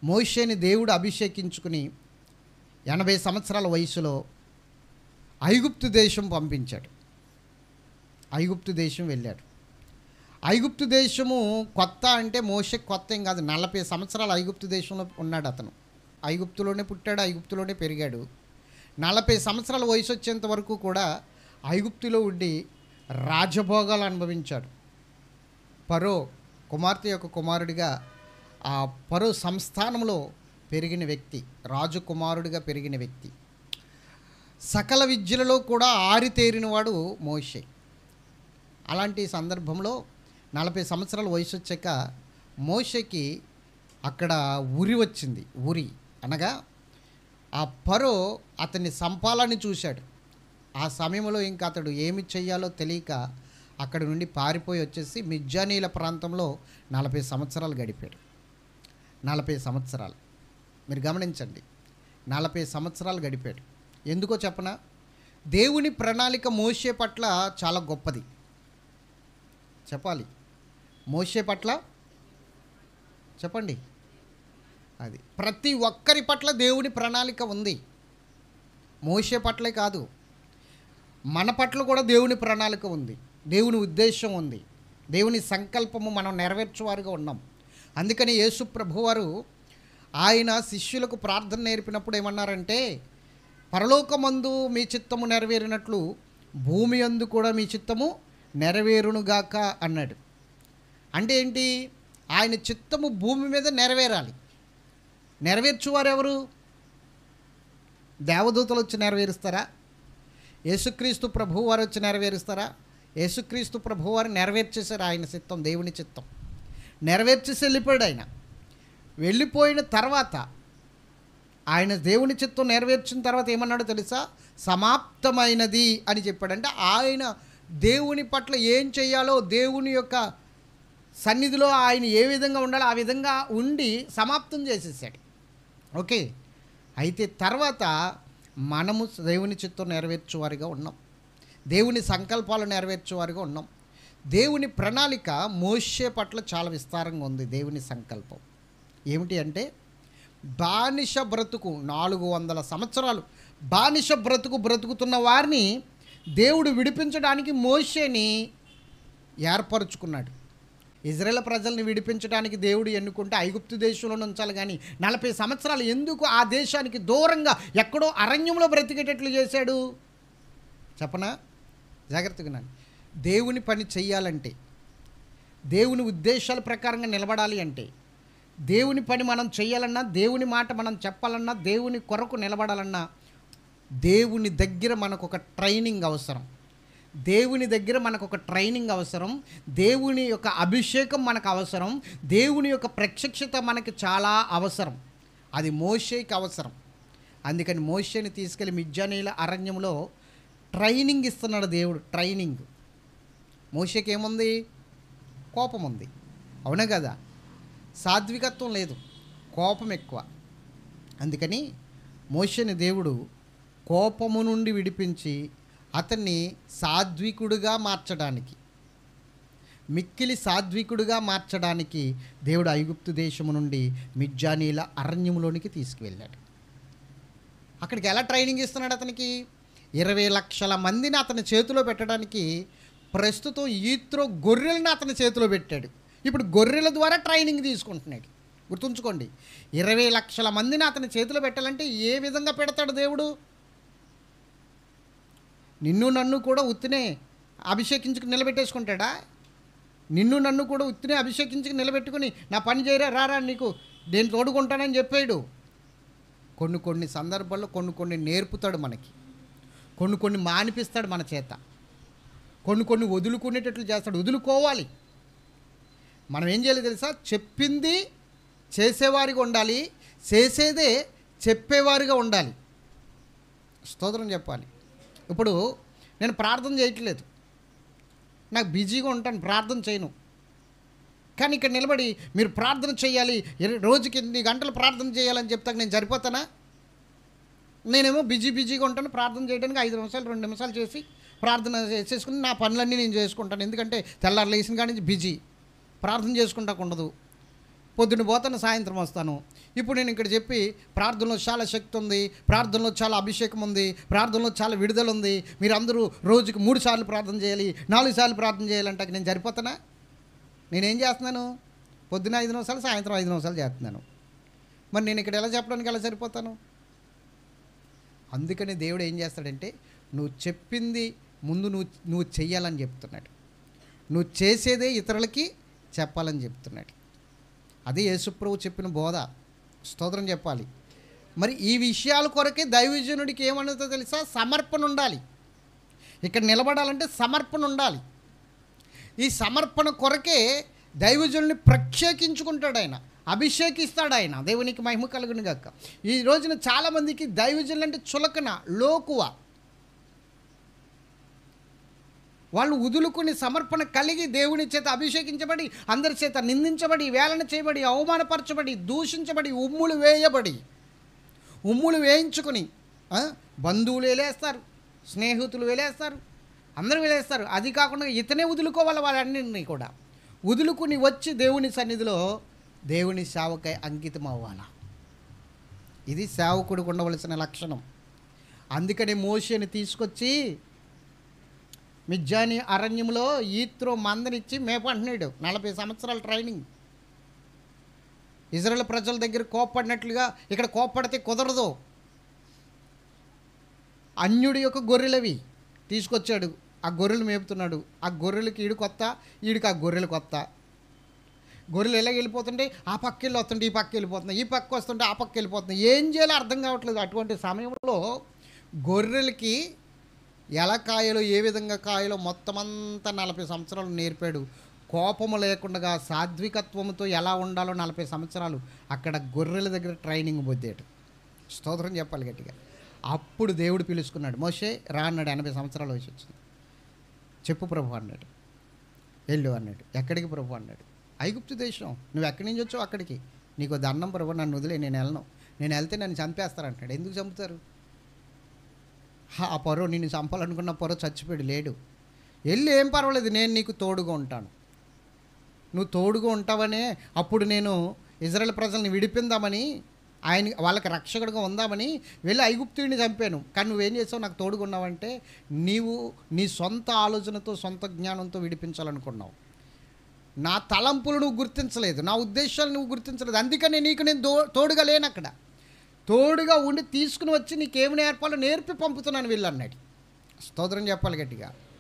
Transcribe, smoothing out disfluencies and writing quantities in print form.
మోషేని దేవుడు అభిషేకించుకుని 80 సంవత్సరాల వయసులో ఐగుప్తు దేశం పంపించాడు. ఐగుప్తు దేశం వెళ్ళాడు. ఐగుప్తు దేశము కొత్త అంటే మోషేకి కొత్త ఏం కాదు. 40 సంవత్సరాలు ఐగుప్తు దేశంలో ఉన్నాడు అతను. ఐగుప్తులోనే పుట్టాడు, ఐగుప్తులోనే పెరిగాడు. 40 సంవత్సరాల వయసు వచ్చేంత వరకు కూడా ఐగుప్తులో ఉండి రాజభోగాలు అనుభవించాడు. ఫరో కుమార్తె యొక్క కుమారుడిగా ఆ ఫరో సంస్థానంలో పెరిగిన వ్యక్తి, రాజకుమారుడిగా పెరిగిన వ్యక్తి. సకల విద్యలలో కూడా ఆరితేరినవాడు మోషే. అలాంటి సందర్భంలో 40 సంవత్సరాల వయసు వచ్చాక మోషేకి అక్కడ ఉరి వచ్చింది. ఉరి అనగా ఆ ఫరో అతన్ని సంపాలని చూశాడు. ఆ సమయంలో ఇంకా అతడు ఏమి చెయ్యాలో తెలియక అక్కడి నుండి పారిపోయి వచ్చేసి మిజ్జానీల ప్రాంతంలో 40 సంవత్సరాలు గడిపాడు. 40 సంవత్సరాలు మీరు గమనించండి, 40 సంవత్సరాలు గడిపాడు. ఎందుకో చెప్పనా? దేవుని ప్రణాళిక మోషే పట్ల చాలా గొప్పది. చెప్పాలి, మోషే పట్ల చెప్పండి. అది ప్రతి ఒక్కరి పట్ల దేవుని ప్రణాళిక ఉంది. మోషే పట్లే కాదు, మన పట్ల కూడా దేవుని ప్రణాళిక ఉంది, దేవుని ఉద్దేశం ఉంది, దేవుని సంకల్పము మనం నెరవేర్చువారుగా ఉన్నాం. అందుకని యేసు ప్రభువారు ఆయన శిష్యులకు ప్రార్థన నేర్పినప్పుడు ఏమన్నారంటే, పరలోకమందు మీ చిత్తము నెరవేరినట్లు భూమి యందు కూడా మీ చిత్తము నెరవేరునుగాక అన్నాడు. అంటే ఏంటి? ఆయన చిత్తము భూమి మీద నెరవేరాలి. నెరవేర్చువారు ఎవరు? దేవదూతలు వచ్చి నెరవేరుస్తారా? యేసుక్రీస్తు ప్రభువారు వచ్చి నెరవేరుస్తారా? యేసుక్రీస్తు ప్రభువారు నెరవేర్చేశారు ఆయన చిత్తం, దేవుని చిత్తం నెరవేర్చేసి వెళ్ళిపోయాడు. ఆయన వెళ్ళిపోయిన తర్వాత ఆయన దేవుని చిత్తం నెరవేర్చిన తర్వాత ఏమన్నాడో తెలుసా? సమాప్తమైనది అని చెప్పాడంటే ఆయన దేవుని పట్ల ఏం చేయాలో, దేవుని యొక్క సన్నిధిలో ఆయన ఏ విధంగా ఉండాలో ఆ విధంగా ఉండి సమాప్తం చేసేసాడు. ఓకే, అయితే తర్వాత మనము దేవుని చిత్తం నెరవేర్చువారిగా ఉన్నాం, దేవుని సంకల్పాలు నెరవేర్చువారిగా ఉన్నాం. దేవుని ప్రణాళిక మోషే పట్ల చాలా విస్తారంగా ఉంది. దేవుని సంకల్పం ఏమిటి అంటే, బానిస బ్రతుకు 400 సంవత్సరాలు బానిస బ్రతుకుతున్న వారిని దేవుడు విడిపించడానికి మోషేని ఏర్పరచుకున్నాడు. ఇజ్రాయేల్ ప్రజల్ని విడిపించడానికి దేవుడు ఎన్నుకుంటే ఐగుప్తు దేశంలో ఉంచాలి, కానీ 40 సంవత్సరాలు ఎందుకు ఆ దేశానికి దూరంగా ఎక్కడో అరణ్యంలో బ్రతికేటట్లు చేశాడు చెప్పనా? జాగ్రత్తగా నాని. దేవుని పని చెయ్యాలంటే, దేవుని ఉద్దేశాల ప్రకారంగా నిలబడాలి అంటే, దేవుని పని మనం చెయ్యాలన్నా, దేవుని మాట మనం చెప్పాలన్నా, దేవుని కొరకు నిలబడాలన్నా దేవుని దగ్గర మనకు ఒక ట్రైనింగ్ అవసరం. దేవుని దగ్గర మనకు ఒక ట్రైనింగ్ అవసరం. దేవుని యొక్క అభిషేకం మనకు అవసరం. దేవుని యొక్క ప్రత్యక్షత మనకి చాలా అవసరం. అది మోషేకి అవసరం. అందుకని మోషేని తీసుకెళ్ళి మిజ్జానీల అరణ్యంలో ట్రైనింగ్ ఇస్తున్నాడు దేవుడు. ట్రైనింగ్. మోషేకి ఏముంది? కోపం ఉంది, అవునా కదా? సాత్వికత్వం లేదు, కోపం ఎక్కువ. అందుకని మోషేని దేవుడు కోపము నుండి విడిపించి అతన్ని సాత్వికుడుగా మార్చడానికి, మిక్కిలి సాత్వికుడుగా మార్చడానికి దేవుడు ఐగుప్తు దేశము నుండి మిజ్జానీల అరణ్యంలోనికి తీసుకువెళ్ళాడు. అక్కడికి ఎలా ట్రైనింగ్ ఇస్తున్నాడు? అతనికి 20 లక్షల మందిని అతని చేతిలో పెట్టడానికి ప్రస్తుతం ఈత్రో గొర్రెలను అతని చేతిలో పెట్టాడు. ఇప్పుడు గొర్రెల ద్వారా ట్రైనింగ్ తీసుకుంటున్నాడు. గుర్తుంచుకోండి, 20 లక్షల మందిని అతని చేతిలో పెట్టాలంటే ఏ విధంగా పెడతాడు దేవుడు? నిన్ను నన్ను కూడా ఉత్తినే అభిషేకించుకుని నిలబెట్టేసుకుంటాడా? నిన్ను నన్ను కూడా ఉత్తినే అభిషేకించుకుని నిలబెట్టుకుని నా పని చేయరా, రారా, నీకు నేను తోడుకుంటానని చెప్పాడు. కొన్ని సందర్భాల్లో కొన్ని నేర్పుతాడు మనకి, కొన్ని మానిపిస్తాడు మన చేత, కొన్ని వదులుకునేటట్లు చేస్తాడు. వదులుకోవాలి. మనం ఏం చేయాలి తెలుసా? చెప్పింది చేసేవారిగా ఉండాలి, చేసేదే చెప్పేవారిగా ఉండాలి. స్తోత్రం చెప్పాలి. ఇప్పుడు నేను ప్రార్థన చేయట్లేదు, నాకు బిజీగా ఉంటాను, ప్రార్థన చేయను. కానీ ఇక్కడ నిలబడి మీరు ప్రార్థన చేయాలి, రోజుకి ఎన్ని గంటలు ప్రార్థన చేయాలని చెప్తాక నేను సరిపోతానా? నేనేమో బిజీగా ఉంటాను. ప్రార్థన చేయడానికి 5 నిమిషాలు 2 నిమిషాలు చేసి ప్రార్థన చేసుకుని నా పనులన్నీ నేను చేసుకుంటాను. ఎందుకంటే తెల్లారు లేచిన కాడి నుంచి బిజీ, ప్రార్థన చేసుకుంటాకు ఉండదు. పొద్దున పోతాను, సాయంత్రం వస్తాను. ఇప్పుడు నేను ఇక్కడ చెప్పి ప్రార్థనలో చాలా శక్తి ఉంది, ప్రార్థనలో చాలా అభిషేకం ఉంది, ప్రార్థనలో చాలా విడుదల ఉంది, మీరు అందరూ రోజుకి 3 సార్లు ప్రార్థన చేయాలి, 4 సార్లు ప్రార్థన చేయాలంటే నేను సరిపోతానా? నేనేం చేస్తున్నాను? పొద్దున 5 నిమిషాలు, సాయంత్రం 5 నిమిషాలు చేస్తున్నాను. మరి నేను ఇక్కడ ఎలా చెప్పడానికి ఎలా సరిపోతాను? అందుకని దేవుడు ఏం చేస్తాడంటే, నువ్వు చెప్పింది ముందు నువ్వు చెయ్యాలని చెప్తున్నాడు. నువ్వు చేసేదే ఇతరులకి చెప్పాలని చెప్తున్నాడు. అదే యేసుప్రభు చెప్పిన బోధ. స్తోత్రం చెప్పాలి. మరి ఈ విషయాల కొరకే దైవజనుడికి ఏమన్నదో తెలుసా? సమర్పణ ఉండాలి. ఇక్కడ నిలబడాలంటే సమర్పణ ఉండాలి. ఈ సమర్పణ కొరకే దైవజనుడిని ప్రత్యేకించుకుంటాడు ఆయన, అభిషేకిస్తాడు ఆయన. దేవునికి మహిమ కలుగును గాక. ఈ రోజున చాలామందికి దైవజనులు అంటే చులకన, లోకువ. వాళ్ళు వదులుకుని సమర్పణ కలిగి దేవుని చేత అభిషేకించబడి, అందరి చేత నిందించబడి, వేలన చేయబడి, అవమానపరచబడి, దూషించబడి, ఉమ్ములు వేయించుకొని బంధువులు వేలేస్తారు, స్నేహితులు వేలేస్తారు, అందరూ వేలేస్తారు. అది కాకుండా ఇతనే వదులుకోవాలి వాళ్ళన్నింటినీ కూడా. వదులుకుని వచ్చి దేవుని సన్నిధిలో దేవుని సేవకై అంకితం అవ్వాలా. ఇది సేవకుడికి ఉండవలసిన లక్షణం. అందుకని మోషేని తీసుకొచ్చి మిద్యాని అరణ్యంలో ఈత్రో మందనిచ్చి మేపంటున్నాడు. 40 సంవత్సరాల ట్రైనింగ్. ఇజ్రాయేల్ ప్రజల దగ్గర కోప్పడినట్లుగా ఇక్కడ కోప్పడితే కుదరదు. అన్యుడి యొక్క గొర్రెలవి తీసుకొచ్చాడు, ఆ గొర్రెలు మేపుతున్నాడు. ఆ గొర్రెలకి ఈడు కొత్త, ఈడికి ఆ గొర్రెలు కొత్త. గొర్రెలు ఎలా వెళ్ళిపోతుంటే ఆ పక్క వెళ్ళి వస్తుంటే ఈ పక్క వెళ్ళిపోతున్నాయి, ఈ పక్క వస్తుంటే ఆ పక్క వెళ్ళిపోతున్నాయి. ఏం చేయాలో అర్థం కావట్లేదు. అటువంటి సమయంలో గొర్రెలకి ఎలా కాయలో, ఏ విధంగా కాయలో మొత్తం అంతా 40 సంవత్సరాలు నేర్పాడు. కోపము లేకుండా సాత్వికత్వంతో ఎలా ఉండాలో 40 సంవత్సరాలు అక్కడ గొర్రెల దగ్గర ట్రైనింగ్ పొందాడు. స్తోత్రం చెప్పాలి గట్టిగా. అప్పుడు దేవుడు పిలుచుకున్నాడు. మోషే రా అన్నాడు. 80 సంవత్సరాల వయసు వచ్చింది. చెప్పు ప్రభు అన్నాడు. వెళ్ళు అన్నాడు. ఎక్కడికి ప్రభు అన్నాడు. ఐగుప్తు దేశం. నువ్వు ఎక్కడి నుంచి వచ్చావు అక్కడికి. నీకు దండం ప్రభు, నన్ను వదిలే, నేను వెళ్ళను. నేను వెళ్తే నన్ను చంపేస్తారంటాడు. ఎందుకు చంపుతారు? ఆ పొరో, నిన్ను చంపాలనుకున్న పొరో చచ్చిపోయాడు, లేడు. వెళ్ళి ఏం పర్వాలేదు, నేను నీకు తోడుగా ఉంటాను. నువ్వు తోడుగా ఉంటావనే అప్పుడు నేను ఇజ్రాయేల్ ప్రజల్ని విడిపిందామని, వాళ్ళకి రక్షకుడిగా ఉందామని వెళ్ళి ఐగుప్తుడిని చంపాను. కానీ నువ్వేం చేసావు? నాకు తోడుగా ఉన్నావంటే నీవు నీ సొంత ఆలోచనతో, సొంత జ్ఞానంతో విడిపించాలనుకున్నావు. నా తలంపులు నువ్వు గుర్తించలేదు, నా ఉద్దేశాలు నువ్వు గుర్తించలేదు. అందుకని నీకు నేను తోడుగా లేను. అక్కడ తోడుగా ఉండి తీసుకుని వచ్చి నీకేమి నేర్పాలో నేర్పి పంపుతున్నాను వీళ్ళు అన్నాడు. స్తోత్రం చెప్పాలి గట్టిగా.